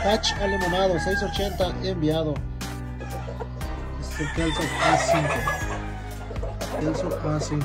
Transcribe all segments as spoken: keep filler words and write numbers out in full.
Hatch al limonado, seis ochenta enviado. Este es el Kelso A cinco. Kelso A cinco.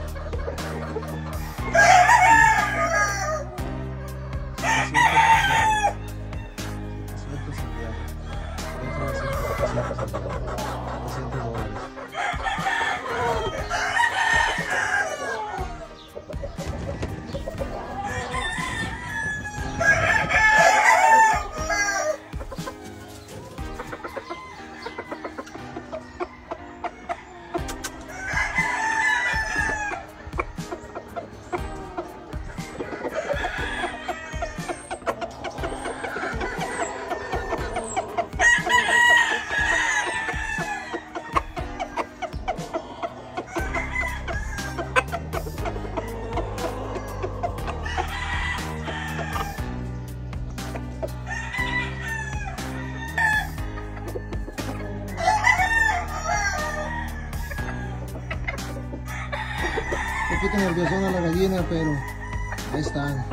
Un poquito nerviosona la gallina, pero ahí están.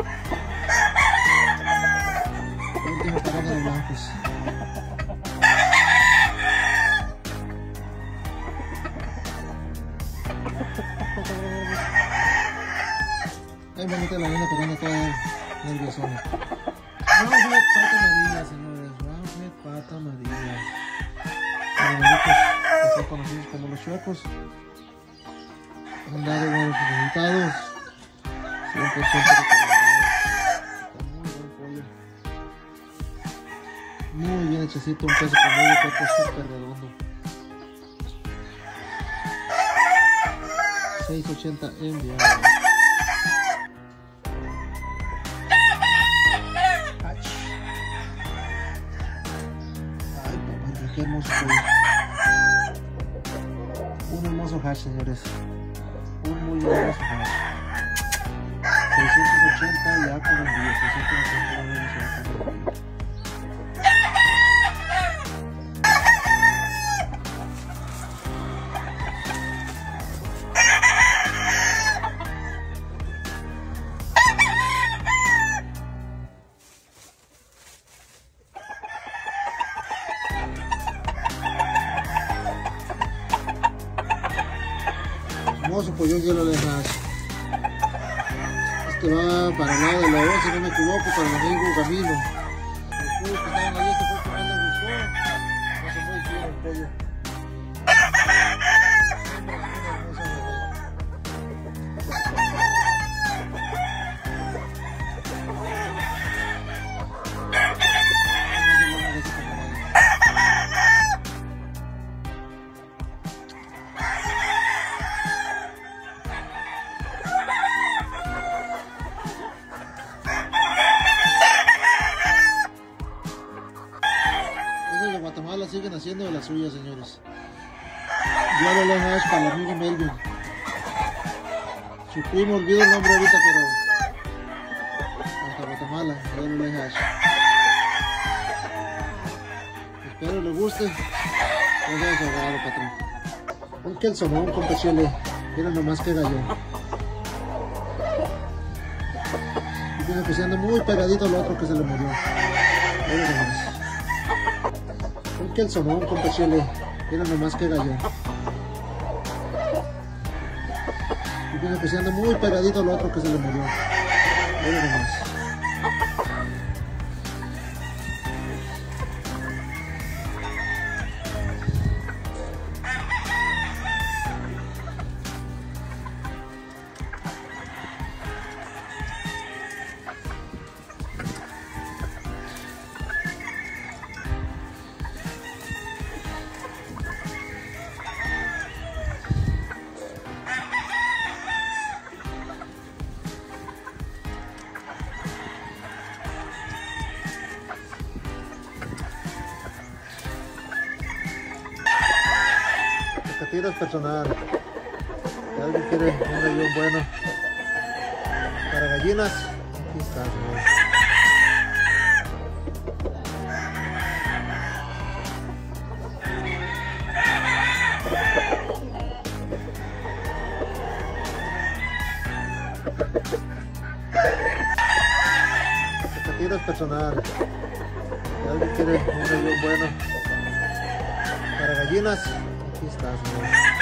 Último parada de blancos. Es bonita la gallina, pero anda toda nerviosona. Roundhead pata amarilla, señores. Roundhead pata amarilla. Animalitos que son conocidos como los chuecos. Han dado buenos resultados. cien por ciento recomendados. Está muy buen pollo. Muy bien hechecito, un peso con medio, cuerpo súper redondo. seis ochenta enviado. Hatch. Ay, papá, qué hermoso pollo. Un hermoso hatch, señores. Un muy hermoso hatch. seiscientos ochenta ya con envío. seiscientos ochenta dólares ya con envío. Hermoso pollo hielo de Hatch. Este va para el lado de la O, si no me equivoco, para el amigo Camilo. El pollo que estaba ahí, este fue el que más le gustó. No se muy bien el pollo. Guatemala siguen haciendo de las suyas, señores. Ya lo le Hatch para el amigo Melvin. Su primo, olvido el nombre ahorita, pero hasta Guatemala, ya lo le Hatch. Espero le guste. No se haya grabado, patrón. Un Kelsonón con pechele. Miren nomás que gallón. Y tiene que se anda muy pegadito al otro que se le murió. Miren nomás. Un Kelsonón con pechele. Miren nomás que gallón. Y tiene que se anda muy pegadito al otro que se le murió. Miren nomás. Tiras personal. Si alguien quiere un gallón bueno para gallinas, aquí está, señor. Tiras personal. Si alguien quiere un review bueno para gallinas, aquí está, señores.